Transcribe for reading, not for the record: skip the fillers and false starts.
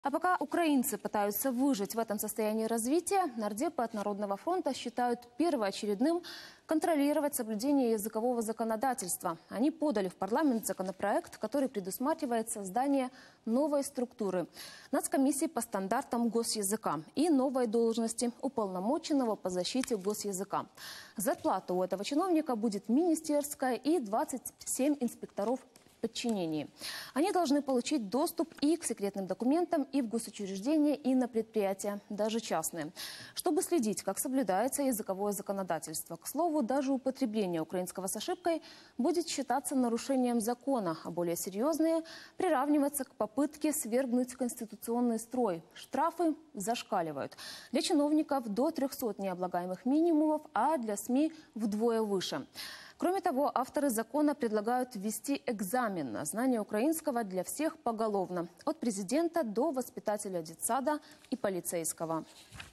А пока украинцы пытаются выжить в этом состоянии развития, нардепы от Народного фронта считают первоочередным контролировать соблюдение языкового законодательства. Они подали в парламент законопроект, который предусматривает создание новой структуры – Нацкомиссии по стандартам госязыка и новой должности уполномоченного по защите госязыка. Зарплата у этого чиновника будет министерская и 27 инспекторов подчинении. Они должны получить доступ и к секретным документам, и в госучреждения, и на предприятия, даже частные, чтобы следить, как соблюдается языковое законодательство. К слову, даже употребление украинского с ошибкой будет считаться нарушением закона, а более серьезные приравниваться к попытке свергнуть конституционный строй. Штрафы зашкаливают. Для чиновников до 300 необлагаемых минимумов, а для СМИ вдвое выше. Кроме того, авторы закона предлагают ввести экзамен на знание украинского для всех поголовно, от президента до воспитателя детсада и полицейского.